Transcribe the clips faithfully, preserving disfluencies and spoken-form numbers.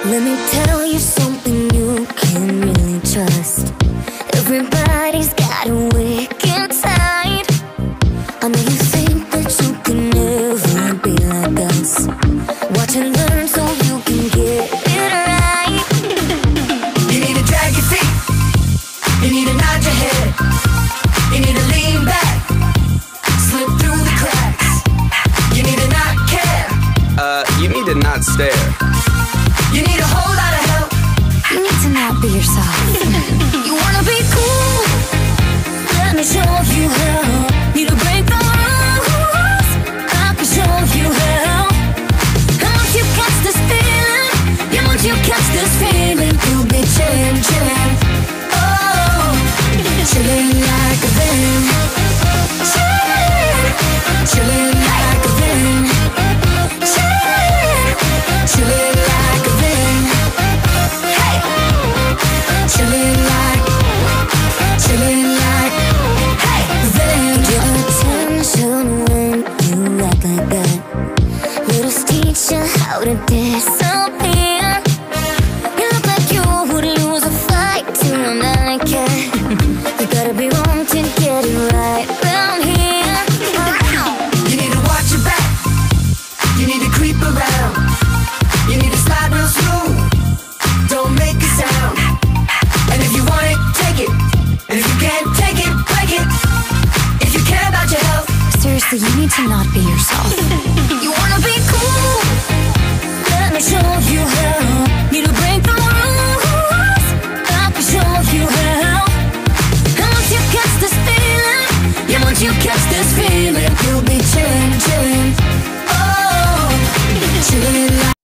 Let me tell you something you can really trust. Everybody's got a wicked side. I know you think that you can never be like us. Watch and learn so you can get it right. You need to drag your feet, you need to nod your head, you need to lean back, slip through the cracks. You need to not care, Uh, you need to not stare. you need a whole lot of help. You need to not be yourself. You wanna be cool? Let me show you how. Need to break the rules? I can show you how. And once you catch this feeling, yeah, once you catch this feeling, you'll be chillin', chillin'. Oh, chillin' like a villain. Chillin', chillin' like a villain. Chillin', chillin' like a villain. Hey, chillin' like, chillin' like, hey, villain. Get attention when you act like that. Let us teach you how to disappear. You look like you would lose a fight to a night cat. You gotta be wrong to get it right round here. You need to watch your back, you need to creep around, you need to slide real smooth, don't make a sound. And if you want it, take it, and if you can't take it, break it. If you care about your health, Seriously, you need to not be yourself. You wanna be cool? Let me show you how. Need to break the rules? I can show you how. And once you catch this feeling, yeah, once you catch this feeling, you'll be chillin', chillin'. Oh, chillin' like.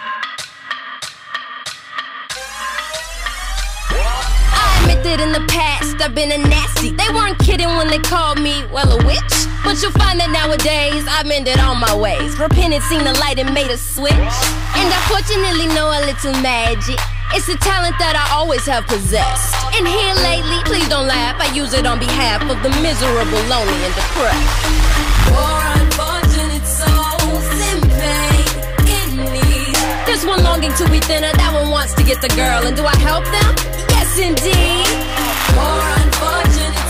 I admit that in the past I've been a nasty. They weren't kidding when they called me, well, a witch. But you'll find that nowadays I've mended all my ways. Repented, seen the light and made a switch. And I fortunately know a little magic. It's a talent that I always have possessed. And here lately, please don't laugh, I use it on behalf of the miserable, lonely, and depressed. Poor unfortunate souls in pain, in need. This one longing to be thinner, that one wants to get the girl. And do I help them? Yes, indeed. Poor unfortunate